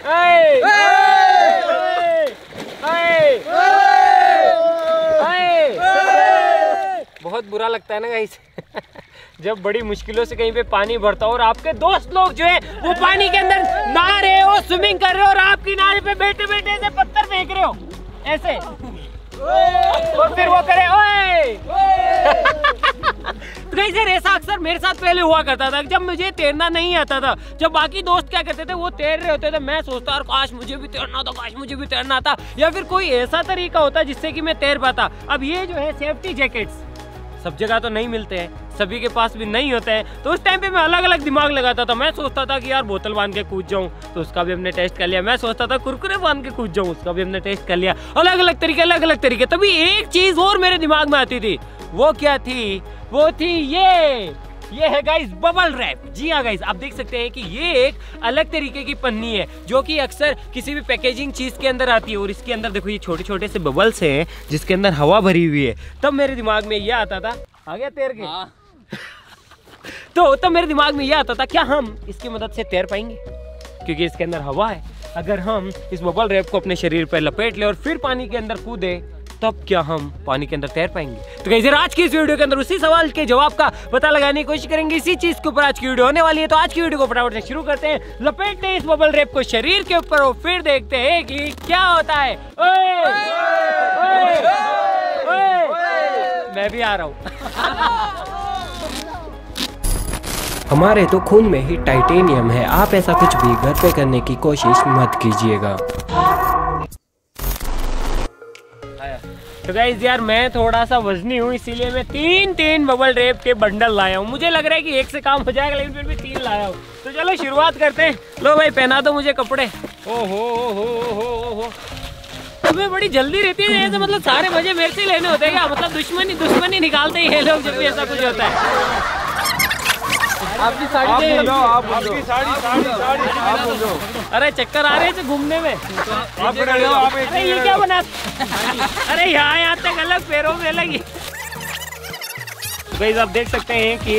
बहुत बुरा लगता है ना गाइस जब बड़ी मुश्किलों से कहीं पे पानी भरता हो और आपके दोस्त लोग जो है वो पानी के अंदर नहा रहे हो, स्विमिंग कर रहे हो और आप किनारे पे बैठे बैठे ऐसे पत्थर फेंक रहे हो ऐसे और फिर वो करे ओए तो गाइस यार ऐसा अक्सर मेरे साथ पहले हुआ करता था जब मुझे तैरना नहीं आता था। जब बाकी दोस्त क्या करते थे वो तैर रहे होते थे, मैं सोचता यार काश मुझे भी तैरना आता, काश मुझे भी तैरना आता, या फिर कोई ऐसा तरीका होता जिससे कि मैं तैर पाता। अब ये जो है सेफ्टी जैकेट्स सब जगह तो नहीं मिलते हैं, सभी के पास भी नहीं होते हैं, तो उस टाइम पे मैं अलग अलग दिमाग लगाता था। मैं सोचता था कि यार बोतल बांध के कूद जाऊं, तो उसका भी हमने टेस्ट कर लिया। मैं सोचता था कुरकुरे बांध के कूद जाऊं, उसका भी हमने टेस्ट कर लिया। अलग अलग तरीके। तभी एक चीज और मेरे दिमाग में आती थी, वो क्या थी? वो थी ये है गाइस बबल रैप। जी हाँ गाइस, आप देख सकते हैं कि ये एक अलग तरीके की पन्नी है जो कि अक्सर किसी भी पैकेजिंग चीज के अंदर आती है और इसके अंदर देखो ये छोटे छोटे से बबल्स हैं जिसके अंदर हवा भरी हुई है। तब मेरे दिमाग में ये आता था, आ गया तैर के तो तब मेरे दिमाग में ये आता था क्या हम इसकी मदद से तैर पाएंगे, क्योंकि इसके अंदर हवा है। अगर हम इस बबल रैप को अपने शरीर पर लपेट ले और फिर पानी के अंदर कूदे तब क्या हम पानी के अंदर तैर पाएंगे? तो गाइस आज की इस वीडियो के अंदर उसी सवाल के जवाब का पता लगाने की कोशिश करेंगे। इसी चीज के ऊपर आज की वीडियो होने वाली है। तो आज की वीडियो को फटाफट से शुरू करते हैं। लपेटते हैं इस बबल रैप को शरीर के ऊपर और फिर देखते हैं कि क्या होता है। मैं भी आ रहा हूँ। हमारे तो खून में ही टाइटेनियम है, आप ऐसा कुछ भी घर पे करने की कोशिश मत कीजिएगा। तो गाइस यार मैं थोड़ा सा वजनी हूँ, इसीलिए मैं तीन बबल रैप के बंडल लाया हूँ। मुझे लग रहा है कि एक से काम हो जाएगा, लेकिन फिर भी 3 लाया हूँ। तो चलो शुरुआत करते हैं। लो भाई पहना दो मुझे कपड़े। हो तुम्हें बड़ी जल्दी रहती है जैसे, मतलब सारे मजे मेरे से लेने होते हैं क्या? मतलब दुश्मनी निकालते ही है लोग जब भी ऐसा कुछ होता है। आपकी साड़ी आप बोल दो। अरे चक्कर आ रहे थे घूमने में। अरे ये क्या बना? अरे यहाँ तक अलग, पैरों में अलग। गाइस आप देख सकते हैं कि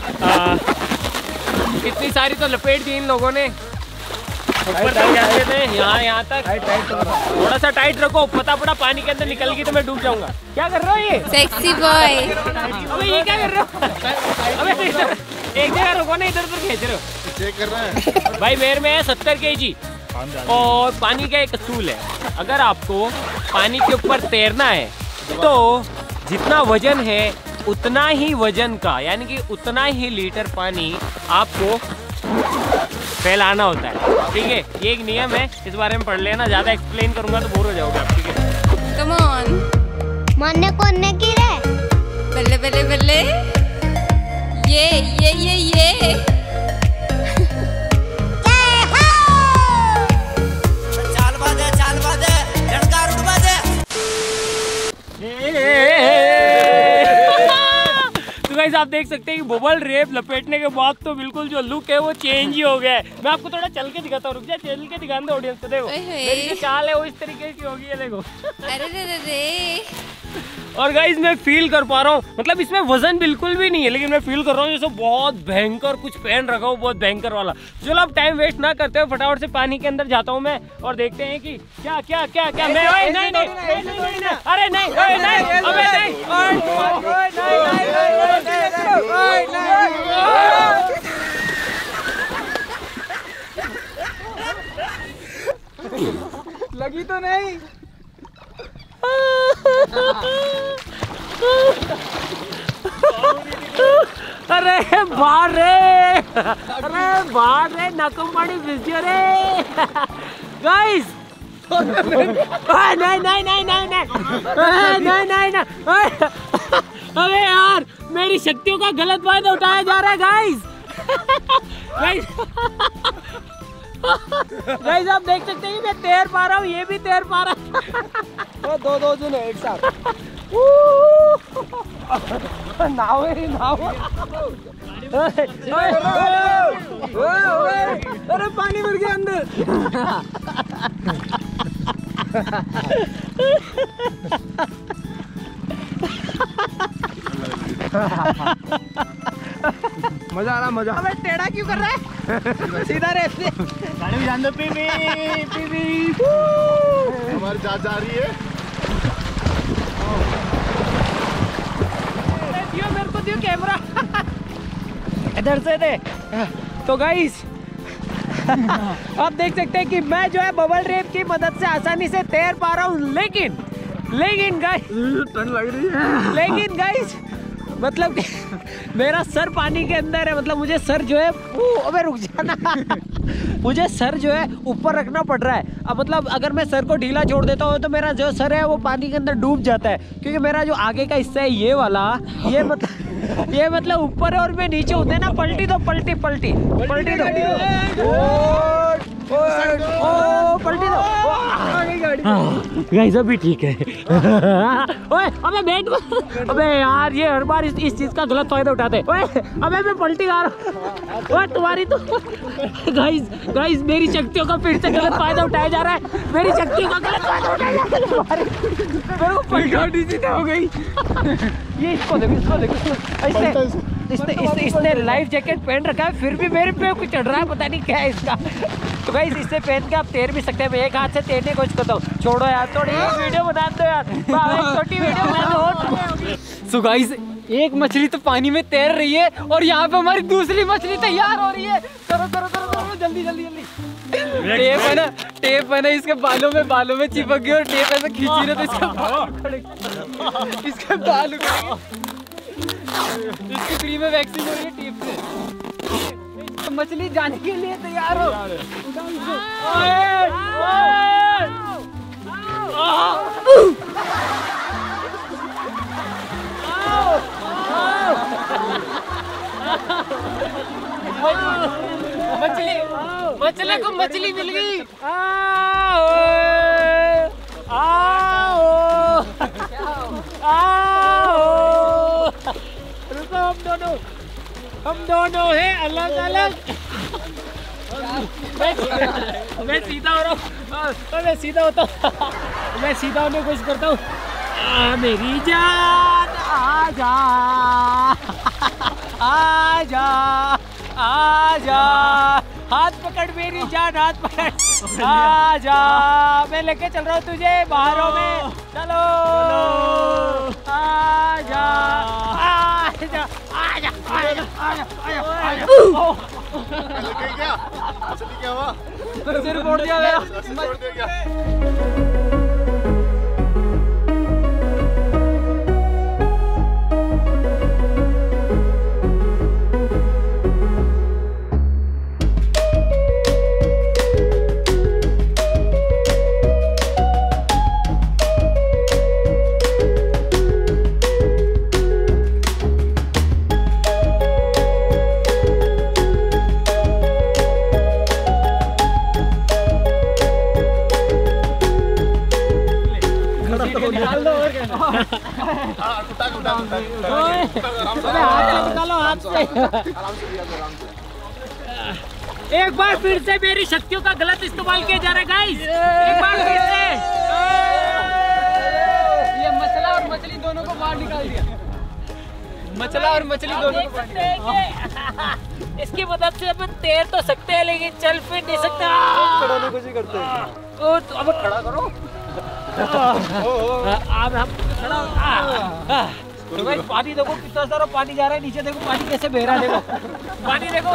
कितनी सारी तो लपेट दी इन लोगों ने। ऊपर तक जाते थे, यहाँ तक थोड़ा सा टाइट रखो, पता पड़ा पानी के अंदर निकल गई तो मैं डूब जाऊंगा। क्या कर रहे हो ये सेक्सी बॉय? अबे ये क्या कर रहे हो? अबे एक जगह रुको ना, इधर उधर खींच रहे हो। चेक कर रहे हैं भाई। मेरे में है 70 kg और पानी का एक असूल है, अगर आपको पानी के ऊपर तैरना है तो जितना वजन है उतना ही वजन का, यानी कि उतना ही लीटर पानी आपको फैलाना होता है। ठीक है, ये एक नियम है, इस बारे में पढ़ लेना। ज्यादा एक्सप्लेन करूंगा तो बोर हो जाओगे आप। ठीक है, कम ऑन मानने को की रे बल्ले बल्ले बल्ले। ये चाल बाजे झटकार उड़ बाजे। तो गाइस आप देख सकते हैं कि बबल रैप लपेटने के बाद तो बिल्कुल जो लुक है वो चेंज ही हो गया है। मैं आपको थोड़ा चल के दिखाता हूँ, रुक जा, चल के दिखाने दो ऑडियंस को। देखो मेरी जो चाल है वो इस तरीके की होगी है, देखो। अरे और गाइस मैं फील कर पा रहा हूँ, मतलब इसमें वजन बिल्कुल भी नहीं है, लेकिन मैं फील कर रहा हूँ जैसे बहुत भयंकर कुछ पहन रखा हूँ, बहुत भयंकर वाला। चलो अब टाइम वेस्ट ना करते हुए फटाफट से पानी के अंदर जाता हूँ मैं और देखते हैं कि क्या क्या क्या क्या मैं। ओए नहीं, अरे नहीं, अबे नहीं, लगी तो नहीं। अरे बाहर रे नकम पानी भिजो रे गाइस। नहीं। अबे यार मेरी शक्तियों का गलत फायदा उठाया जा रहा है गाइस। गाइस आप देख सकते हैं मैं तैर पा रहा हूँ, ये भी तैर पा रहा है। दो जन है एक साथ। नाव अरे पानी भर गया अंदर। मजा आ रहा, मजा। अबे टेढ़ा क्यों कर रहा है? सीधा रेस पे गाड़ी में जान दो। पीवी हमारी जहाज जा रही है। दियो मेरे को, दियो कैमरा। इधर से दे। तो गाइस आप देख सकते हैं कि मैं जो है बबल रेप की मदद से आसानी से तैर पा रहा हूँ, लेकिन गाइस ठंड लग रही है। लेकिन गाइस मतलब कि मेरा सर पानी के अंदर है, मतलब मुझे सर जो है अबे रुक जाना मुझे सर जो है ऊपर रखना पड़ रहा है। अब मतलब अगर मैं सर को ढीला छोड़ देता हूँ तो मेरा जो सर है वो पानी के अंदर डूब जाता है, क्योंकि मेरा जो आगे का हिस्सा है ये वाला, ये मतलब ऊपर है और मैं नीचे होते ना। पलटी दो पलटी दो पलटी दो गाइस, अभी ठीक है। ओए अबे बैठ, अबे यार ये हर बार इस चीज का गलत फायदा उठाते हैं। ओए अबे मैं पलटी आ रहा हूँ। ओए तुम्हारी तो गाइस मेरी शक्तियों का फिर से गलत फायदा उठाया जा रहा है। मेरी शक्तियों का गलत फायदा उठाया जा रहा है। मेरे को पलटी सीधी हो गई। ये इसको देखो इसने लाइफ जैकेट पहन रखा है, फिर भी मेरे पे कुछ चढ़ रहा है, पता नहीं क्या है इसका। तो गाइस इससे पहन के आप तैर भी सकते हैं। मैं एक हाथ से तैरने की कोशिश करता हूँ। छोड़ो यार, थोड़ी वीडियो बना दो यार, छोटी वीडियो बना दो। सो गाइस एक मछली तो पानी में तैर रही है और यहाँ पे हमारी दूसरी मछली तैयार हो रही है। करो जल्दी टेप है ना इसके बालों में चिपक गई और टेप ऐसे खींची रहे तो इसके बाल इसकी फ्री में वैक्सीन हो रही है टेप से। मछली जाने के लिए तैयार हो। मछली मिल गई। रुको, हम दोनों हैं अलग अलग। मैं सीधा हो रहा हूँ, मैं सीधा होता हूँ, मैं सीधा होने की कोशिश करता हूँ। मेरी जान आजा आजा आजा, हाथ पकड़ मेरी जान, हाथ पकड़ आजा, मैं लेके चल रहा हूँ तुझे बाहरों में, चलो आजा आजा आजा आजा आजा। क्या हुआ? सिर फोड़ दिया गया। एक बार फिर से मेरी शक्तियों का गलत इस्तेमाल किया जा रहा है गाइस। एक बार फिर से ये मछला और मछली दोनों को बाहर निकाल दिया। मछला और मछली दोनों को बाहर। इसकी मदद से अपन तैर तो सकते हैं लेकिन चल फिर नहीं सकते। खड़ा नहीं कुछ करते हैं। तो अब खड़ा करो। अब हम खड़ा। तो भाई पानी देखो कितना सारा पानी जा रहा है नीचे, देखो पानी कैसे बह रहा है, देखो पानी देखो।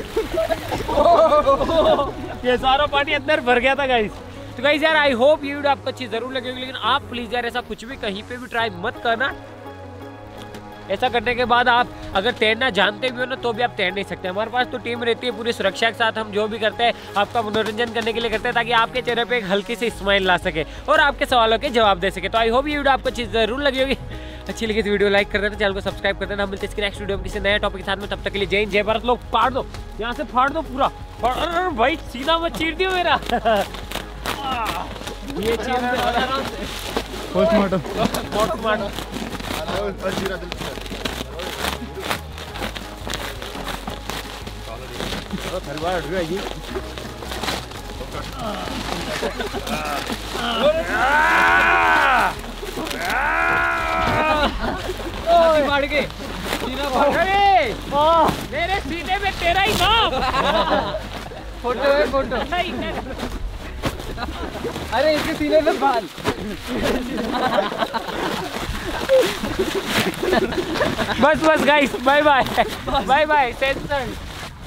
ये सारा पानी अंदर भर गया था गाइस। तो गाइस यार आई होप ये वीडियो आपको अच्छी जरूर लगेगी, लेकिन आप प्लीज यार ऐसा कुछ भी कहीं पे भी ट्राई मत करना। ऐसा करने के बाद आप अगर तैरना जानते भी हो ना तो भी आप तैर नहीं सकते। हमारे पास तो टीम रहती है पूरी सुरक्षा के साथ, हम जो भी करते हैं आपका मनोरंजन करने के लिए करते हैं ताकि आपके चेहरे पे एक हल्की सी स्माइल ला सके और आपके सवालों के जवाब दे सके। तो आई होप ये वीडियो आपको अच्छी जरूर लगी होगी। अच्छी लगी तो वीडियो लाइक कर देना, चैनल को सब्सक्राइब कर देना। हम मिलते हैं नेक्स्ट वीडियो में किसी नए टॉपिक के साथ में। तब तक के लिए जय हिंद जय भारत। लोग फाड़ दो, यहाँ से फाड़ दो पूरा। भाई सीधा मत चीर दियो मेरा। ये पोस्टमार्टम थलवार बढ़ के मेरे सीने में तेरा ही नाम। फोटो है फोटो। अरे इसके सीने में बाल। बस guys, bye bye bye bye sensor.